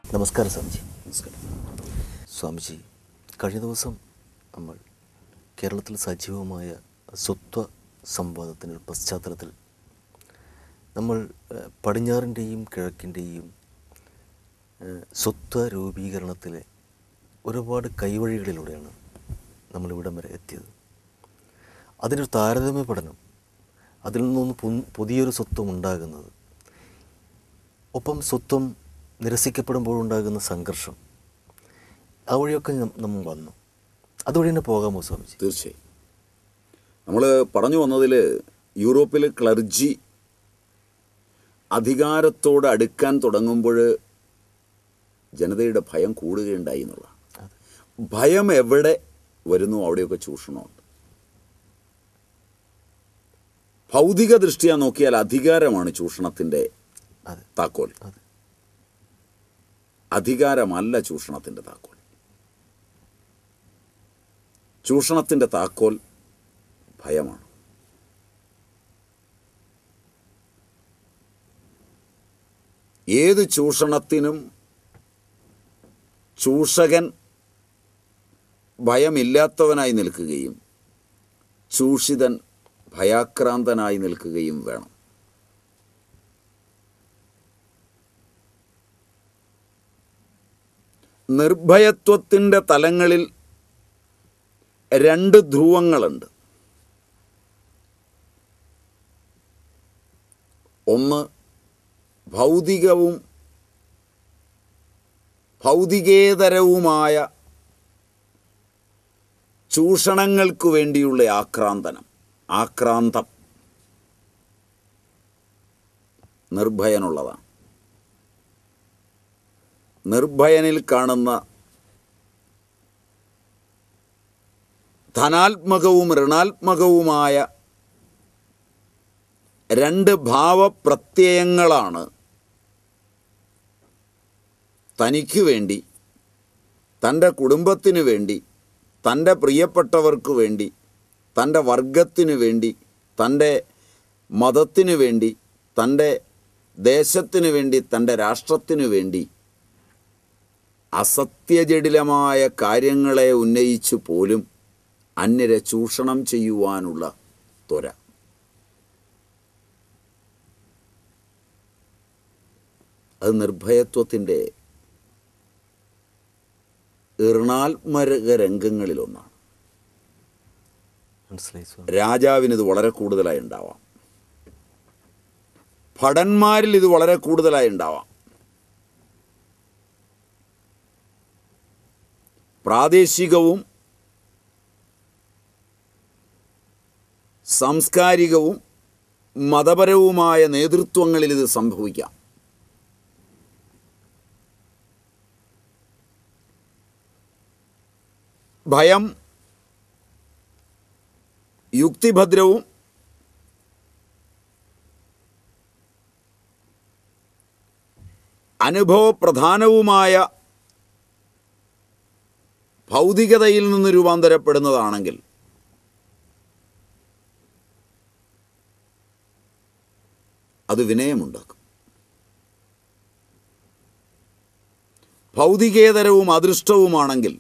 നമസ്കാരം സ്വാമിജി. നമസ്കാരം സ്വാമിജി, കഴിഞ്ഞ ദിവസം നമ്മൾ കേരളത്തിൽ സജീവമായ സ്വത്വ സംവാദത്തിൻ്റെ പശ്ചാത്തലത്തിൽ നമ്മൾ പടിഞ്ഞാറിൻ്റെയും കിഴക്കിൻ്റെയും സ്വത്വ രൂപീകരണത്തിലെ ഒരുപാട് കൈവഴികളിലൂടെയാണ് നമ്മളിവിടം വരെ എത്തിയത്. അതിനൊരു താരതമ്യ പഠനം, അതിൽ നിന്നൊന്ന് പുതിയൊരു സ്വത്വം ഉണ്ടാകുന്നത്, ഒപ്പം സ്വത്വം നിരസിക്കപ്പെടുമ്പോഴുണ്ടാകുന്ന സംഘർഷം, ആ വഴിയൊക്കെ നമ്മൾ വന്നു. അതുവഴി തന്നെ പോകാമോ സ്വാമിജി? തീർച്ചയായും. നമ്മൾ പറഞ്ഞു വന്നതിൽ യൂറോപ്പിൽ ക്ലർജി അധികാരത്തോട് അടുക്കാൻ തുടങ്ങുമ്പോൾ ജനതയുടെ ഭയം കൂടുകയുണ്ടായി എന്നുള്ളതാണ്. ഭയം എവിടെ വരുന്നു അവിടെയൊക്കെ ചൂഷണമുണ്ട്. ഭൗതിക ദൃഷ്ടിയാ നോക്കിയാൽ അധികാരമാണ് ചൂഷണത്തിൻ്റെ താക്കോൽ. അധികാരമല്ല ചൂഷണത്തിൻ്റെ താക്കോൽ. ചൂഷണത്തിൻ്റെ താക്കോൽ ഭയമാണ്. ഏത് ചൂഷണത്തിനും ചൂഷകൻ ഭയമില്ലാത്തവനായി നിൽക്കുകയും ചൂഷിതൻ ഭയാക്രാന്തനായി നിൽക്കുകയും വേണം. നിർഭയത്വത്തിൻ്റെ തലങ്ങളിൽ രണ്ട് ധ്രുവങ്ങളുണ്ട്. ഒന്ന് ഭൗതികവും ഭൗതികേതരവുമായ ചൂഷണങ്ങൾക്ക് വേണ്ടിയുള്ള ആക്രാന്തം നിർഭയനുള്ളതാണ്. നിർഭയനിൽ കാണുന്ന ധനാത്മകവും ഋണാത്മകവുമായ രണ്ട് ഭാവപ്രത്യയങ്ങളാണ് തനിക്ക് വേണ്ടി, തൻ്റെ കുടുംബത്തിന് വേണ്ടി, തൻ്റെ പ്രിയപ്പെട്ടവർക്ക് വേണ്ടി, തൻ്റെ വർഗത്തിന് വേണ്ടി, തൻ്റെ മതത്തിന് വേണ്ടി, തൻ്റെ ദേശത്തിന് വേണ്ടി, തൻ്റെ രാഷ്ട്രത്തിന് വേണ്ടി അസത്യജടിലമായ കാര്യങ്ങളെ ഉന്നയിച്ചു പോലും അന്യരെ ചൂഷണം ചെയ്യുവാനുള്ള ത്വര. അത് നിർഭയത്വത്തിൻ്റെ ഋണാത്മക രംഗങ്ങളിലൊന്നാണ്. രാജാവിനിത് വളരെ കൂടുതലായി ഉണ്ടാവാം, ഭടന്മാരിൽ ഇത് വളരെ കൂടുതലായി ഉണ്ടാവാം, പ്രാദേശികവും സാംസ്കാരികവും മതപരവുമായ നേതൃത്വങ്ങളിൽ ഇത് സംഭവിക്കാം. ഭയം യുക്തിഭദ്രവും അനുഭവപ്രധാനവുമായ ഭൗതികതയിൽ നിന്ന് രൂപാന്തരപ്പെടുന്നതാണെങ്കിൽ അത് വിനയമുണ്ടാക്കും. ഭൗതികേതരവും അദൃഷ്ടവുമാണെങ്കിൽ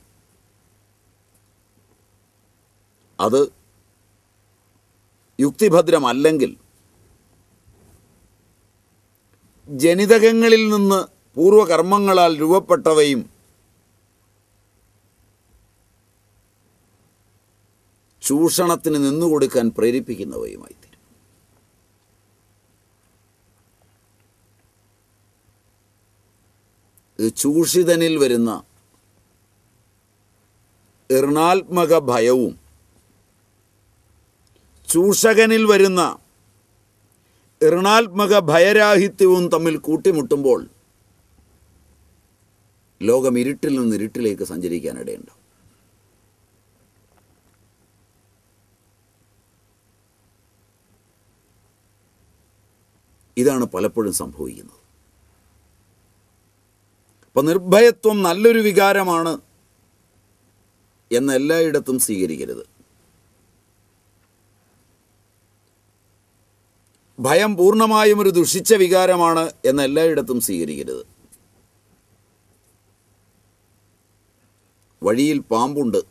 അത് യുക്തിഭദ്രമല്ലെങ്കിൽ ജനിതകങ്ങളിൽ നിന്ന് പൂർവകർമ്മങ്ങളാൽ രൂപപ്പെട്ടവയും ചൂഷണത്തിന് നിന്നുകൊടുക്കാൻ പ്രേരിപ്പിക്കുന്നവയുമായി തീരും. ഇത് ചൂഷിതനിൽ വരുന്ന ഋണാത്മക ഭയവും ചൂഷകനിൽ വരുന്ന ഋണാത്മക ഭയരാഹിത്യവും തമ്മിൽ കൂട്ടിമുട്ടുമ്പോൾ ലോകം ഇരുട്ടിൽ നിന്ന് ഇരുട്ടിലേക്ക് സഞ്ചരിക്കാനിടയുണ്ടാവും. ഇതാണ് പലപ്പോഴും സംഭവിക്കുന്നത്. അപ്പം നിർഭയത്വം നല്ലൊരു വികാരമാണ് എന്ന് എല്ലായിടത്തും സ്വീകരിക്കരുത്. ഭയം പൂർണ്ണമായും ഒരു ദുഷിച്ച വികാരമാണ് എന്ന് എല്ലായിടത്തും സ്വീകരിക്കരുത്. വഴിയിൽ പാമ്പുണ്ട്,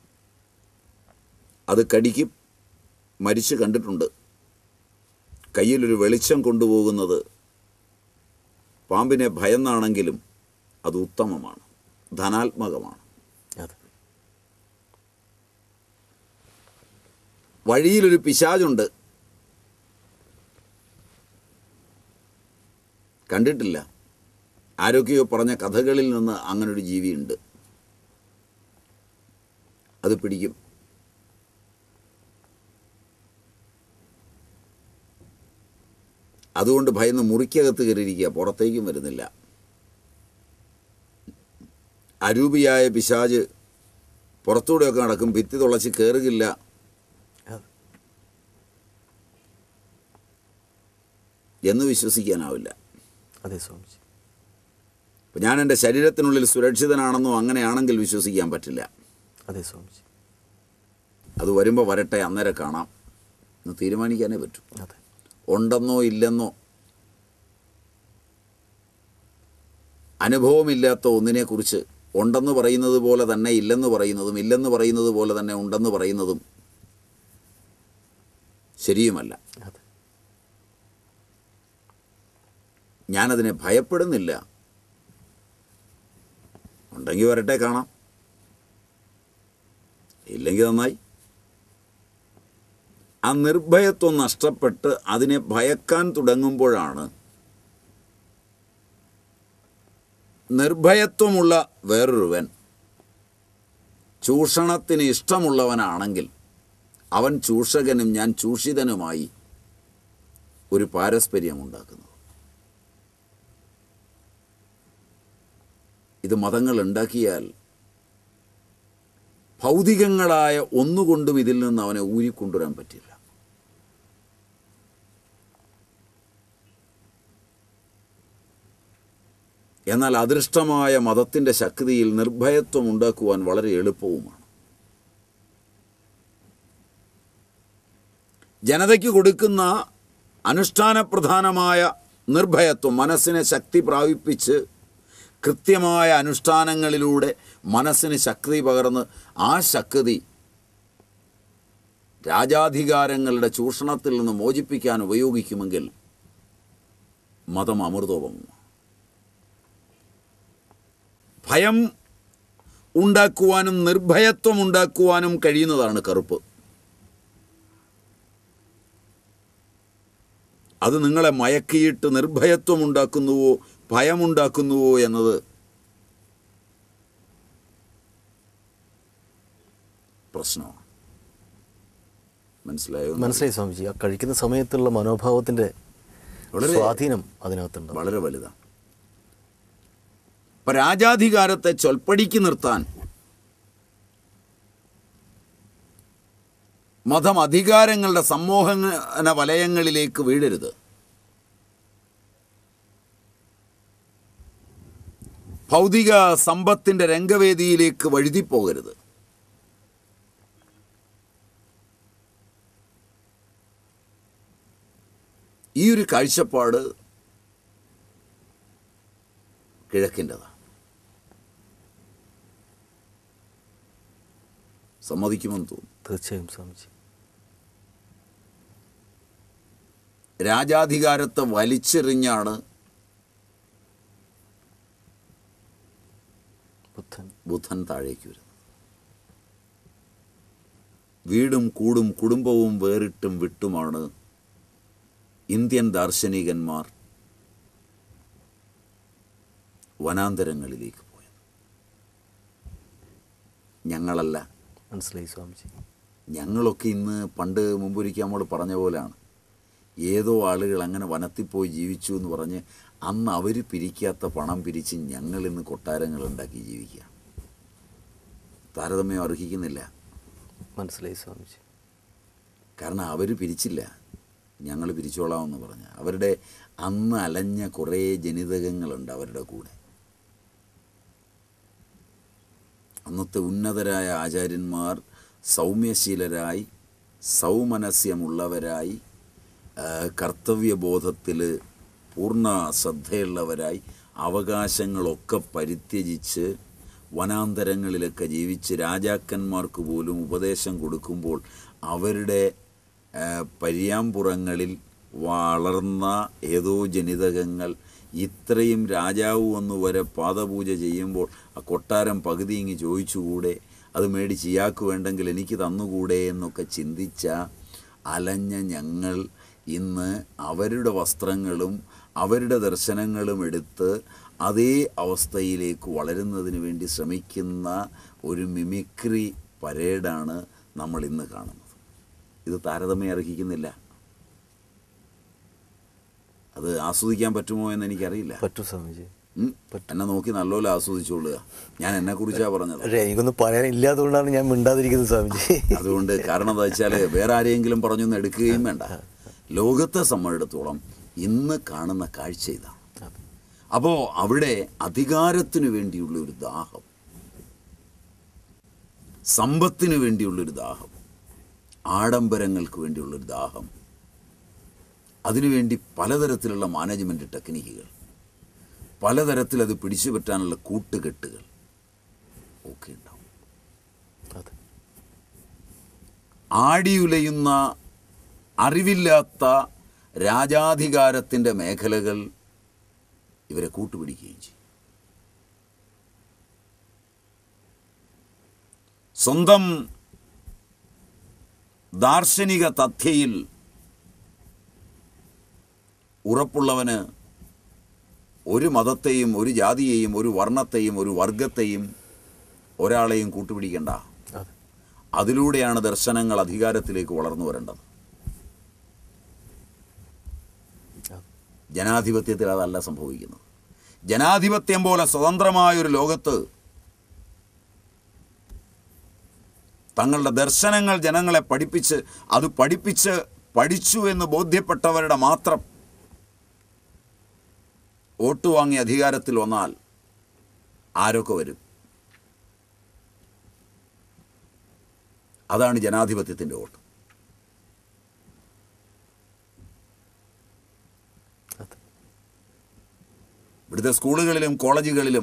അത് കടിക്കും, മരിച്ചു കണ്ടിട്ടുണ്ട്. കയ്യിലൊരു വെളിച്ചം കൊണ്ടുപോകുന്നത് പാമ്പിനെ ഭയന്നാണെങ്കിലും അത് ഉത്തമമാണ്, ധനാത്മകമാണ്. വഴിയിലൊരു പിശാചുണ്ട്, കണ്ടിട്ടില്ല, ആരൊക്കെയോ പറഞ്ഞ കഥകളിൽ നിന്ന് അങ്ങനൊരു ജീവിയുണ്ട്, അത് പിടിക്കും. അതുകൊണ്ട് ഭയന്ന് മുറിക്കകത്ത് കയറിയിരിക്കുക, പുറത്തേക്കും വരുന്നില്ല. അരൂപിയായ പിശാച് പുറത്തൂടെയൊക്കെ നടക്കും, ഭിത്തി തുളച്ച് കയറുകില്ല. എന്ന് വിശ്വസിക്കാനാവില്ല. അതെ സ്വാമിജി. അപ്പം ഞാൻ എൻ്റെ ശരീരത്തിനുള്ളിൽ സുരക്ഷിതനാണെന്നോ അങ്ങനെയാണെങ്കിൽ വിശ്വസിക്കാൻ പറ്റില്ല. അതെ സ്വാമിജി. അത് വരുമ്പോൾ വരട്ടെ, അന്നേരം കാണാം എന്ന് തീരുമാനിക്കാനേ പറ്റൂ. അതെ. ഉണ്ടെന്നോ ഇല്ലെന്നോ അനുഭവമില്ലാത്ത ഒന്നിനെക്കുറിച്ച് ഉണ്ടെന്ന് പറയുന്നത് പോലെ തന്നെ ഇല്ലെന്ന് പറയുന്നതും ഇല്ലെന്ന് പറയുന്നത് പോലെ തന്നെ ഉണ്ടെന്ന് പറയുന്നതും ശരിയുമല്ല. അതെ. ഞാനതിനെ ഭയപ്പെടുന്നില്ല. ഉണ്ടെങ്കിൽ വരട്ടെ, കാണാം, ഇല്ലെങ്കിൽ നന്നായി. ആ നിർഭയത്വം നഷ്ടപ്പെട്ട് അതിനെ ഭയക്കാൻ തുടങ്ങുമ്പോഴാണ് നിർഭയത്വമുള്ള വേറൊരുവൻ ചൂഷണത്തിന് ഇഷ്ടമുള്ളവനാണെങ്കിൽ അവൻ ചൂഷകനും ഞാൻ ചൂഷിതനുമായി ഒരു പാരസ്പര്യമുണ്ടാക്കുന്നത്. ഇത് മതങ്ങൾ ഉണ്ടാക്കിയാൽ ഭൗതികങ്ങളായ ഒന്നുകൊണ്ടും ഇതിൽ നിന്ന് അവനെ ഊരിക്കൊണ്ടുവരാൻ പറ്റില്ല. എന്നാൽ അദൃഷ്ടമായ മതത്തിൻ്റെ ശക്തിയിൽ നിർഭയത്വം ഉണ്ടാക്കുവാൻ വളരെ എളുപ്പവുമാണ്. ജനതയ്ക്ക് കൊടുക്കുന്ന അനുഷ്ഠാനപ്രധാനമായ നിർഭയത്വം മനസ്സിനെ ശക്തി പ്രാപിപ്പിച്ച് കൃത്യമായ അനുഷ്ഠാനങ്ങളിലൂടെ മനസ്സിന് ശക്തി പകർന്ന് ആ ശക്തി രാജാധികാരങ്ങളുടെ ചൂഷണത്തിൽ നിന്ന് മോചിപ്പിക്കാൻ ഉപയോഗിക്കുമെങ്കിൽ മതം അമൃതോപമമാണ്. ഭയം ഉണ്ടാക്കുവാനും നിർഭയത്വം ഉണ്ടാക്കുവാനും കഴിയുന്നതാണ് കറുപ്പ്. അത് നിങ്ങളെ മയക്കിയിട്ട് നിർഭയത്വം ഉണ്ടാക്കുന്നുവോ ഭയമുണ്ടാക്കുന്നുവോ എന്നത് പ്രശ്നമാണ്. മനസ്സിലായോ? മനസ്സിലായി സ്വാമിജി. ആ കഴിക്കുന്ന സമയത്തുള്ള മനോഭാവത്തിൻ്റെ സ്വാധീനം അതിനകത്തുണ്ട്, വളരെ വലുതാണ്. ഇപ്പം രാജാധികാരത്തെ ചൊൽപ്പടിക്ക് നിർത്താൻ മതം അധികാരങ്ങളുടെ സമ്മോഹന വലയങ്ങളിലേക്ക് വീഴരുത്. ഭൗതിക സമ്പത്തിൻ്റെ രംഗവേദിയിലേക്ക് വഴുതിപ്പോകരുത്. ഈ ഒരു കാഴ്ചപ്പാട് കിഴക്കിൻ്റെതാണ്. സമ്മതിക്കുമെന്ന് തോന്നുന്നു. തീർച്ചയായും സ്വാമിജി. രാജാധികാരത്തെ വലിച്ചെറിഞ്ഞാണ് ബുദ്ധൻ താഴേക്ക് വരുന്നത്. വീടും കൂടും കുടുംബവും വേറിട്ടും വിട്ടുമാണ് ഇന്ത്യൻ ദാർശനികന്മാർ വനാന്തരങ്ങളിലേക്ക് പോയത്. ഞങ്ങളല്ല. മനസ്സിലായി സ്വാമിജി. ഞങ്ങളൊക്കെ ഇന്ന് പണ്ട് മുമ്പൊരിക്കൽ നമ്മൾ പറഞ്ഞ പോലെയാണ്. ഏതോ ആളുകൾ അങ്ങനെ വനത്തിൽ പോയി ജീവിച്ചു എന്ന് പറഞ്ഞ് അന്ന് അവർ പിരിക്കാത്ത പണം പിരിച്ച് ഞങ്ങളിന്ന് കൊട്ടാരങ്ങളുണ്ടാക്കി ജീവിക്കുക. താരതമ്യം അർഹിക്കുന്നില്ല. മനസ്സിലായി സ്വാമിജി. കാരണം അവർ പിരിച്ചില്ല, ഞങ്ങൾ പിരിച്ചോളാമെന്ന് പറഞ്ഞ്. അവരുടെ അന്ന് അലഞ്ഞ കുറേ ജനിതകങ്ങളുണ്ട് അവരുടെ കൂടെ. അന്നത്തെ ഉന്നതരായ ആചാര്യന്മാർ സൗമ്യശീലരായി, സൗമനസ്യമുള്ളവരായി, കർത്തവ്യബോധത്തിൽ പൂർണ്ണ ശ്രദ്ധയുള്ളവരായി, അവകാശങ്ങളൊക്കെ പരിത്യജിച്ച് വനാന്തരങ്ങളിലൊക്കെ ജീവിച്ച് രാജാക്കന്മാർക്ക് പോലും ഉപദേശം കൊടുക്കുമ്പോൾ അവരുടെ പര്യാമ്പുറങ്ങളിൽ വളർന്ന ഏതോ ജനിതകങ്ങൾ ഇത്രയും രാജാവ് വന്നു വരെ പാദപൂജ ചെയ്യുമ്പോൾ ആ കൊട്ടാരം പകുതി ഇങ്ങ് ചോദിച്ചുകൂടെ, അത് മേടിച്ച് ഇയാൾക്ക് വേണ്ടെങ്കിൽ എനിക്ക് തന്നുകൂടെ എന്നൊക്കെ ചിന്തിച്ച അലഞ്ഞ ഞങ്ങൾ ഇന്ന് അവരുടെ വസ്ത്രങ്ങളും അവരുടെ ദർശനങ്ങളും എടുത്ത് അതേ അവസ്ഥയിലേക്ക് വളരുന്നതിന് വേണ്ടി ശ്രമിക്കുന്ന ഒരു മിമിക്രി പരേഡാണ് നമ്മൾ ഇന്ന് കാണുന്നത്. ഇത് താരതമ്യം അർഹിക്കുന്നില്ല. അത് ആസ്വദിക്കാൻ പറ്റുമോ എന്ന് എനിക്കറിയില്ല. പറ്റും സ്വാമിജി. എന്നെ നോക്കി നല്ലപോലെ ആസ്വദിച്ചോളുക. ഞാൻ എന്നെക്കുറിച്ചാണ് പറഞ്ഞത്. എനിക്കൊന്നും പറയാനില്ലാത്തതുകൊണ്ടാണ് ഞാൻ മിണ്ടാതിരിക്കുന്നത് സ്വാമിജി. അതുകൊണ്ട് കാരണം എന്താ വെച്ചാൽ വേറെ ആരെങ്കിലും പറഞ്ഞൊന്നും എടുക്കുകയും വേണ്ട. ലോകത്തെ സംബന്ധിച്ചിടത്തോളം ഇന്ന് കാണുന്ന കാഴ്ച ഇതാണ്. അപ്പോൾ അവിടെ അധികാരത്തിന് വേണ്ടിയുള്ള ഒരു ദാഹം, സമ്പത്തിന് വേണ്ടിയുള്ളൊരു ദാഹം, ആഡംബരങ്ങൾക്ക് വേണ്ടിയുള്ളൊരു ദാഹം, അതിനുവേണ്ടി പലതരത്തിലുള്ള മാനേജ്മെൻറ്റ് ടെക്നിക്കുകൾ, പലതരത്തിൽ അത് പിടിച്ചു പറ്റാനുള്ള കൂട്ടുകെട്ടുകൾ ഒക്കെ ഉണ്ടാവും. ആടിയുലയുന്ന അറിവില്ലാത്ത രാജാധികാരത്തിൻ്റെ മേഖലകൾ ഇവരെ കൂട്ടുപിടിക്കുകയും ചെയ്യും. സ്വന്തം ദാർശനിക തഥ്യയിൽ ഉറപ്പുള്ളവന് ഒരു മതത്തെയും ഒരു ജാതിയെയും ഒരു വർണ്ണത്തെയും ഒരു വർഗത്തെയും ഒരാളെയും കൂട്ടുപിടിക്കേണ്ട. അതിലൂടെയാണ് ദർശനങ്ങൾ അധികാരത്തിലേക്ക് വളർന്നു വരേണ്ടത്. ജനാധിപത്യത്തിൽ അതല്ല സംഭവിക്കുന്നത്. ജനാധിപത്യം പോലെ സ്വതന്ത്രമായൊരു ലോകത്ത് തങ്ങളുടെ ദർശനങ്ങൾ ജനങ്ങളെ പഠിപ്പിച്ച് അത് പഠിച്ചു എന്ന് ബോധ്യപ്പെട്ടവരുടെ മാത്രം വോട്ട് വാങ്ങി അധികാരത്തിൽ വന്നാൽ ആരൊക്കെ വരും? അതാണ് ജനാധിപത്യത്തിൻ്റെ വോട്ട്. ഇവിടുത്തെ സ്കൂളുകളിലും കോളേജുകളിലും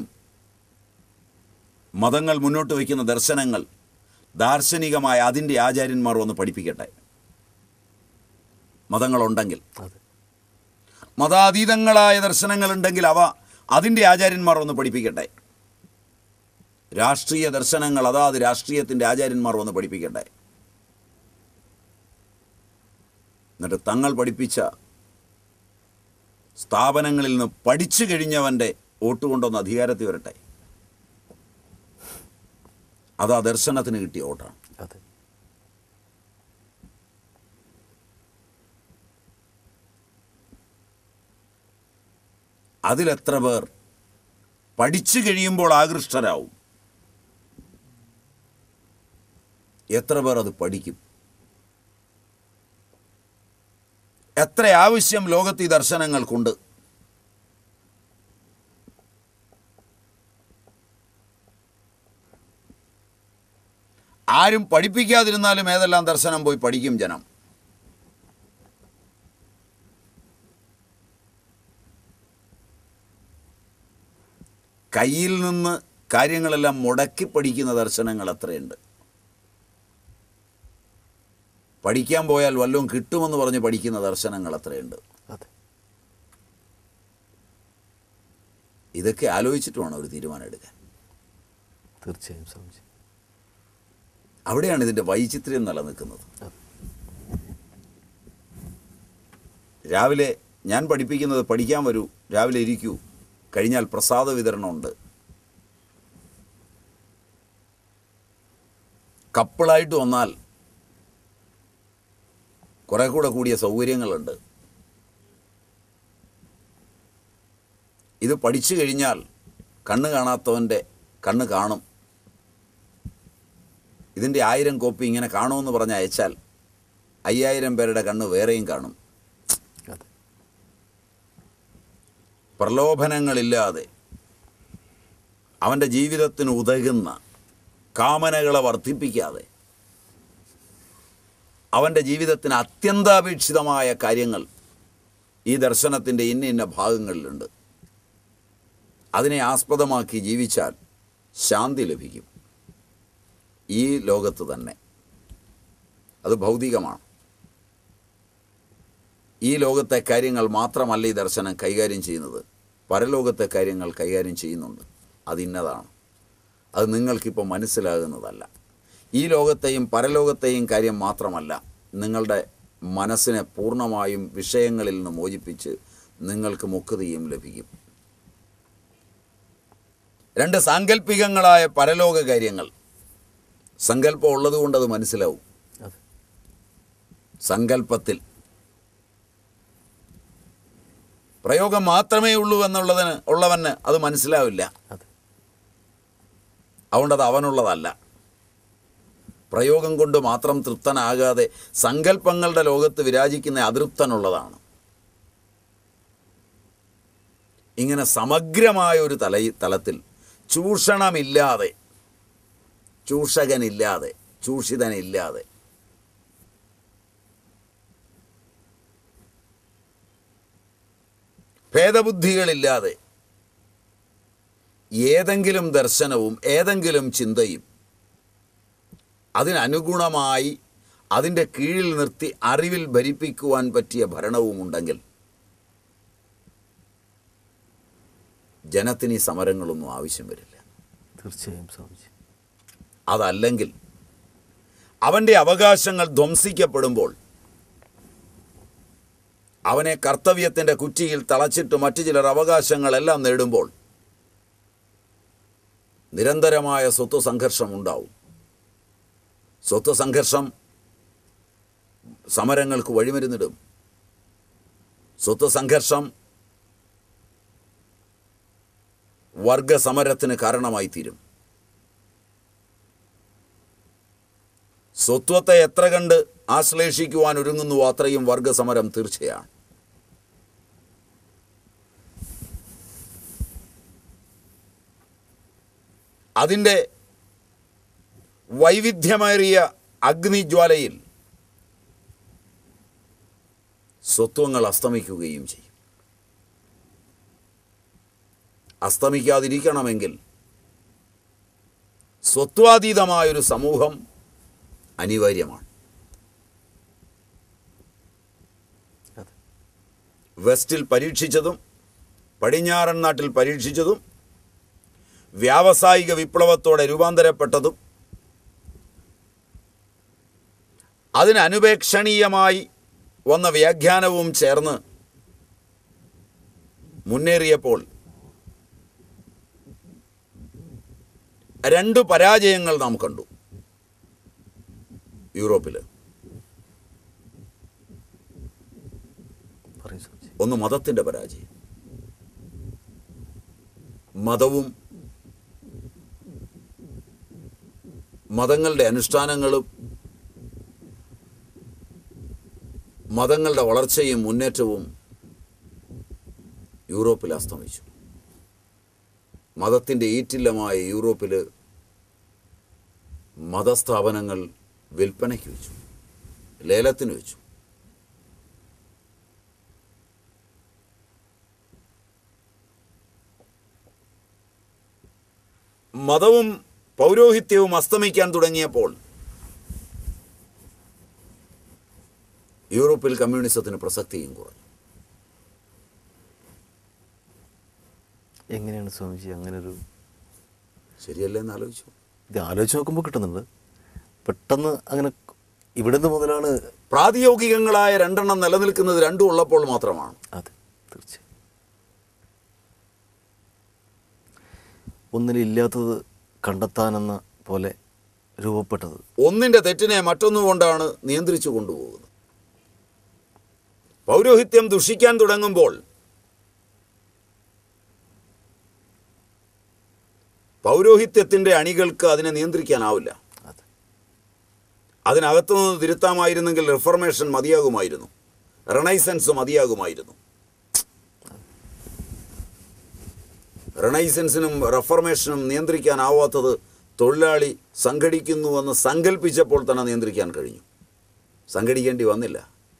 മതങ്ങൾ മുന്നോട്ട് വയ്ക്കുന്ന ദർശനങ്ങൾ ദാർശനികമായ അതിൻ്റെ ആചാര്യന്മാർ വന്ന് പഠിപ്പിക്കട്ടെ. മതങ്ങളുണ്ടെങ്കിൽ, മതാതീതങ്ങളായ ദർശനങ്ങളുണ്ടെങ്കിൽ അവ അതിൻ്റെ ആചാര്യന്മാർ വന്ന് പഠിപ്പിക്കട്ടെ. രാഷ്ട്രീയ ദർശനങ്ങൾ അതാത് രാഷ്ട്രീയത്തിൻ്റെ ആചാര്യന്മാർ വന്ന് പഠിപ്പിക്കട്ടെ. എന്നിട്ട് തങ്ങൾ പഠിപ്പിച്ച സ്ഥാപനങ്ങളിൽ നിന്ന് പഠിച്ചു കഴിഞ്ഞവൻ്റെ വോട്ട് കൊണ്ടൊന്ന് അധികാരത്തിൽ വരട്ടെ. അതാ ദർശനത്തിന് കിട്ടിയ വോട്ടാണ്. അതിലെത്ര പേർ പഠിച്ചു കഴിയുമ്പോൾ ആകൃഷ്ടരാവും? എത്ര പേർ അത് പഠിക്കും? എത്ര ആവശ്യം ലോകത്ത് ഈ ദർശനങ്ങൾക്കുണ്ട്? ആരും പഠിപ്പിക്കാതിരുന്നാലും ഏതെല്ലാം ദർശനം പോയി പഠിക്കും ജനം. കയ്യിൽ നിന്ന് കാര്യങ്ങളെല്ലാം മുടക്കി പഠിക്കുന്ന ദർശനങ്ങൾ എത്രയുണ്ട്? പഠിക്കാൻ പോയാൽ വല്ലതും കിട്ടുമെന്ന് പറഞ്ഞ് പഠിക്കുന്ന ദർശനങ്ങൾ എത്രയുണ്ട്? ഇതൊക്കെ ആലോചിച്ചിട്ട് വേണം ഒരു തീരുമാനം എടുക്കാൻ. തീർച്ചയായും സ്വാമിജി. അവിടെയാണ് ഇതിൻ്റെ വൈചിത്ര്യം നിലനിൽക്കുന്നത്. രാവിലെ ഞാൻ പഠിപ്പിക്കുന്നത് പഠിക്കാൻ വരൂ, രാവിലെ ഇരിക്കൂ, കഴിഞ്ഞാൽ പ്രസാദ വിതരണമുണ്ട്. കപ്പിളായിട്ട് വന്നാൽ കുറെ കൂടെ കൂടിയ സൗകര്യങ്ങളുണ്ട്. ഇത് പഠിച്ചു കഴിഞ്ഞാൽ കണ്ണ് കാണാത്തവൻ്റെ കണ്ണ് കാണും. ഇതിൻ്റെ 1000 കോപ്പി ഇങ്ങനെ കാണുമെന്ന് പറഞ്ഞ് അയച്ചാൽ 5000 പേരുടെ കണ്ണ് വേറെയും കാണും. പ്രലോഭനങ്ങളില്ലാതെ അവൻ്റെ ജീവിതത്തിന് ഉതകുന്ന കാമനകളെ വർദ്ധിപ്പിക്കാതെ അവൻ്റെ ജീവിതത്തിന് അത്യന്താപേക്ഷിതമായ കാര്യങ്ങൾ ഈ ദർശനത്തിൻ്റെ ഇന്ന ഭാഗങ്ങളിലുണ്ട്. അതിനെ ആസ്പദമാക്കി ജീവിച്ചാൽ ശാന്തി ലഭിക്കും. ഈ ലോകത്ത് തന്നെ. അത് ഭൗതികമാണ്. ഈ ലോകത്തെ കാര്യങ്ങൾ മാത്രമല്ല ഈ ദർശനം കൈകാര്യം ചെയ്യുന്നത്, പരലോകത്തെ കാര്യങ്ങൾ കൈകാര്യം ചെയ്യുന്നുണ്ട്. അതിന്നതാണ്. അത് നിങ്ങൾക്കിപ്പോൾ മനസ്സിലാകുന്നതല്ല. ഈ ലോകത്തെയും പരലോകത്തെയും കാര്യം മാത്രമല്ല, നിങ്ങളുടെ മനസ്സിനെ പൂർണ്ണമായും വിഷയങ്ങളിൽ നിന്ന് മോചിപ്പിച്ച് നിങ്ങൾക്ക് മുക്തിയും ലഭിക്കും. രണ്ട് സാങ്കല്പികങ്ങളായ പരലോക കാര്യങ്ങൾ. സങ്കല്പം ഉള്ളതുകൊണ്ട് അത് മനസ്സിലാവും. സങ്കല്പത്തിൽ പ്രയോഗം മാത്രമേ ഉള്ളൂ ഉള്ളവന് അത് മനസ്സിലാവില്ല. അതുകൊണ്ടത് അവനുള്ളതല്ല. പ്രയോഗം കൊണ്ട് മാത്രം തൃപ്തനാകാതെ സങ്കല്പങ്ങളുടെ ലോകത്ത് വിരാജിക്കുന്ന അതൃപ്തനുള്ളതാണ്. ഇങ്ങനെ സമഗ്രമായ ഒരു തലത്തിൽ ചൂഷണമില്ലാതെ, ചൂഷകനില്ലാതെ, ചൂഷിതനില്ലാതെ, ഭേദബുദ്ധികളില്ലാതെ ഏതെങ്കിലും ദർശനവും ഏതെങ്കിലും ചിന്തയും അതിനനുഗുണമായി അതിൻ്റെ കീഴിൽ നിർത്തി അറിവിൽ ഭരിപ്പിക്കുവാൻ പറ്റിയ ഭരണവും ഉണ്ടെങ്കിൽ ജനത്തിന് ഈ സമരങ്ങളൊന്നും ആവശ്യം വരില്ല. തീർച്ചയായും സ്വാമിജി. അതല്ലെങ്കിൽ അവൻ്റെ അവകാശങ്ങൾ ധ്വംസിക്കപ്പെടുമ്പോൾ, അവനെ കർത്തവ്യത്തിൻ്റെ കുറ്റിയിൽ തളച്ചിട്ട് മറ്റു ചിലർ അവകാശങ്ങളെല്ലാം നേടുമ്പോൾ നിരന്തരമായ സ്വത്ത് സംഘർഷം ഉണ്ടാവും. സ്വത്ത് സംഘർഷം സമരങ്ങൾക്ക് വഴിമരുന്നിടും. സ്വത്ത് സംഘർഷം വർഗസമരത്തിന് കാരണമായി തീരും. സ്വത്വത്തെ എത്ര കണ്ട് ആശ്ലേഷിക്കുവാൻ ഒരുങ്ങുന്നുവോ അത്രയും വർഗസമരം തീർച്ചയാണ്. അതിൻ്റെ വൈവിധ്യമേറിയ അഗ്നിജ്വാലയിൽ സ്വത്വങ്ങൾ അസ്തമിക്കുകയും ചെയ്യും. അസ്തമിക്കാതിരിക്കണമെങ്കിൽ സ്വത്വാതീതമായൊരു സമൂഹം അനിവാര്യമാണ്. വെസ്റ്റിൽ പരീക്ഷിച്ചതും പടിഞ്ഞാറൻ നാട്ടിൽ പരീക്ഷിച്ചതും വ്യാവസായിക വിപ്ലവത്തോടെ രൂപാന്തരപ്പെട്ടതും അതിനനുപേക്ഷണീയമായി വന്ന വ്യാഖ്യാനവും ചേർന്ന് മുന്നേറിയപ്പോൾ രണ്ട് പരാജയങ്ങൾ നാം കണ്ടു യൂറോപ്പിൽ. ഒന്ന് മതത്തിൻ്റെ പരാജയം. മതവും മതങ്ങളുടെ അനുഷ്ഠാനങ്ങളും മതങ്ങളുടെ വളർച്ചയും മുന്നേറ്റവും യൂറോപ്പിൽ അസ്തമിച്ചു. മതത്തിൻ്റെ ഈറ്റില്ലമായ യൂറോപ്പിൽ മതസ്ഥാപനങ്ങൾ വിൽപ്പനയ്ക്ക് വെച്ചു, ലേലത്തിന് വെച്ചു. മതവും പൗരോഹിത്യവും അസ്തമിക്കാൻ തുടങ്ങിയപ്പോൾ യൂറോപ്പിൽ കമ്മ്യൂണിസത്തിന് പ്രസക്തിയും കുറഞ്ഞു. എങ്ങനെയാണ് സ്വാമിജി അങ്ങനൊരു ശരിയല്ലേ എന്ന് ആലോചിച്ചു? ഇത് ആലോചിച്ച് നോക്കുമ്പോൾ കിട്ടുന്നുണ്ട്. പെട്ടെന്ന് അങ്ങനെ ഇവിടുന്ന് മുതലാണ് പ്രാതിയോഗികങ്ങളായ രണ്ടെണ്ണം നിലനിൽക്കുന്നത്. രണ്ടും ഉള്ളപ്പോൾ മാത്രമാണ്. അതെ, തീർച്ചയായും. ഒന്നിലില്ലാത്തത് കണ്ടെത്താനെന്ന പോലെ രൂപപ്പെട്ടത്. ഒന്നിൻ്റെ തെറ്റിനെ മറ്റൊന്നുകൊണ്ടാണ് നിയന്ത്രിച്ചു കൊണ്ടുപോകുന്നത്. പൗരോഹിത്യം ദുഷിക്കാൻ തുടങ്ങുമ്പോൾ പൗരോഹിത്യത്തിൻ്റെ അണികൾക്ക് അതിനെ നിയന്ത്രിക്കാനാവില്ല. അതിനകത്തുനിന്ന് തിരുത്താമായിരുന്നെങ്കിൽ റിഫർമേഷൻ മതിയാകുമായിരുന്നു, റെണൈസൻസ് മതിയാകുമായിരുന്നു. റെണൈസൻസിനും റെഫർമേഷനും നിയന്ത്രിക്കാനാവാത്തത് തൊഴിലാളി സംഘടിക്കുന്നുവെന്ന് സങ്കല്പിച്ചപ്പോൾ തന്നെ നിയന്ത്രിക്കാൻ കഴിഞ്ഞു. സംഘടിക്കേണ്ടി വന്നില്ല.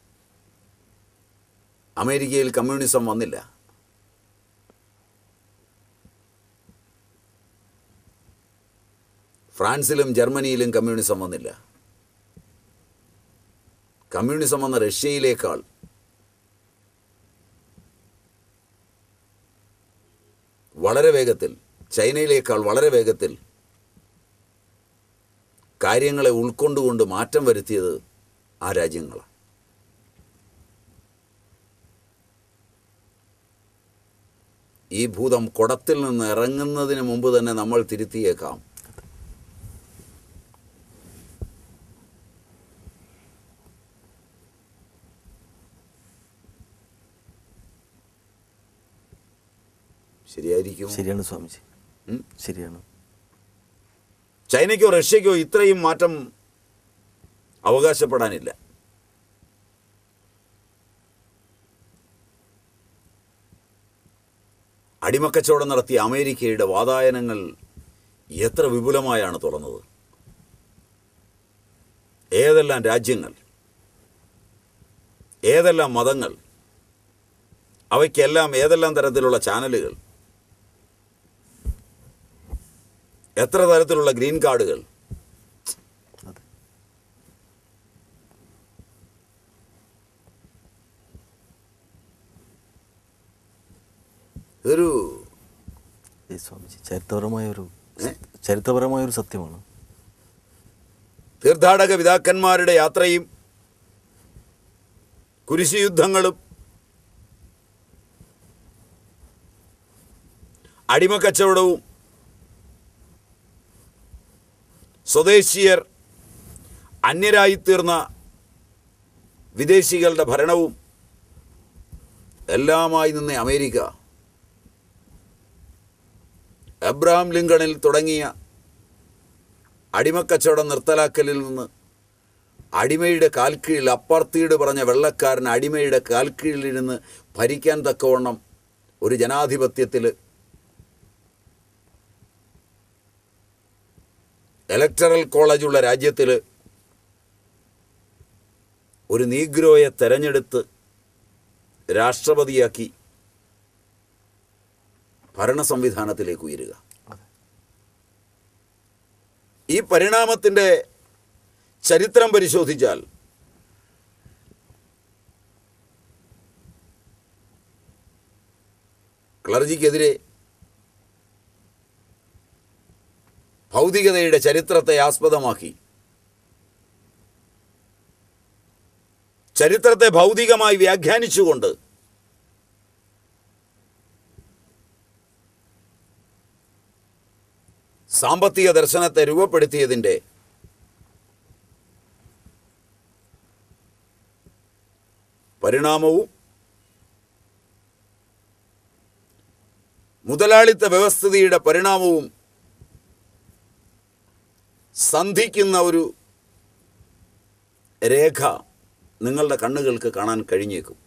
അമേരിക്കയിൽ കമ്മ്യൂണിസം വന്നില്ല. ഫ്രാൻസിലും ജർമ്മനിയിലും കമ്മ്യൂണിസം വന്നില്ല. കമ്മ്യൂണിസം വന്ന റഷ്യയിലേക്കാൾ വളരെ വേഗത്തിൽ, ചൈനയിലേക്കാൾ വളരെ വേഗത്തിൽ കാര്യങ്ങളെ ഉൾക്കൊണ്ടുകൊണ്ട് മാറ്റം വരുത്തിയത് ആ രാജ്യങ്ങളാണ്. ഈ ഭൂതം കുടത്തിൽ നിന്ന് ഇറങ്ങുന്നതിന് മുമ്പ് തന്നെ നമ്മൾ തിരുത്തിയേക്കാം. ശരിയായിരിക്കും. ശരിയാണ് സ്വാമിജി, ശരിയാണ്. ചൈനയ്ക്കോ റഷ്യയ്ക്കോ ഇത്രയും മാറ്റം അവകാശപ്പെടാനില്ല. അടിമക്കച്ചവടം നടത്തിയ അമേരിക്കയുടെ വാതായനങ്ങൾ എത്ര വിപുലമായാണ് തുറന്നത്. ഏതെല്ലാം രാജ്യങ്ങൾ, ഏതെല്ലാം മതങ്ങൾ, അവയ്ക്കെല്ലാം ഏതെല്ലാം തരത്തിലുള്ള ചാനലുകൾ, എത്ര തരത്തിലുള്ള ഗ്രീൻ കാർഡുകൾ. ഇതൊരു സ്വാമിജി ചരിത്രപരമായൊരു സത്യമാണ്. തീർത്ഥാടക പിതാക്കന്മാരുടെ യാത്രയും കുരിശുയുദ്ധങ്ങളും അടിമക്കച്ചവടവും സ്വദേശീയർ അന്യരായിത്തീർന്ന വിദേശികളുടെ ഭരണവും എല്ലാമായി നിന്ന അമേരിക്ക എബ്രഹാം ലിങ്കണിൽ തുടങ്ങിയ അടിമക്കച്ചവടം നിർത്തലാക്കലിൽ നിന്ന് അടിമയുടെ കാൽക്കീഴിൽ, അപ്പർത്തീട് പറഞ്ഞ വെള്ളക്കാരൻ അടിമയുടെ കാൽക്കീഴിലിരുന്ന് ഭരിക്കാൻ തക്കവണ്ണം ഒരു ജനാധിപത്യത്തിൽ ഇലക്ടറൽ കോളേജുള്ള രാജ്യത്തിൽ ഒരു നീഗ്രോയെ തെരഞ്ഞെടുത്ത് രാഷ്ട്രപതിയാക്കി ഭരണ സംവിധാനത്തിലേക്ക് ഉയരുക. ഈ പരിണാമത്തിൻ്റെ ചരിത്രം പരിശോധിച്ചാൽ ക്ലർജിക്കെതിരെ ഭൗതികതയുടെ ചരിത്രത്തെ ആസ്പദമാക്കി ചരിത്രത്തെ ഭൗതികമായി വ്യാഖ്യാനിച്ചുകൊണ്ട് സാമ്പത്തിക ദർശനത്തെ രൂപപ്പെടുത്തിയതിൻ്റെ പരിണാമവും മുതലാളിത്ത വ്യവസ്ഥിതിയുടെ പരിണാമവും സന്ധിക്കുന്ന ഒരു രേഖ നിങ്ങളുടെ കണ്ണുകൾക്ക് കാണാൻ കഴിഞ്ഞേക്കും.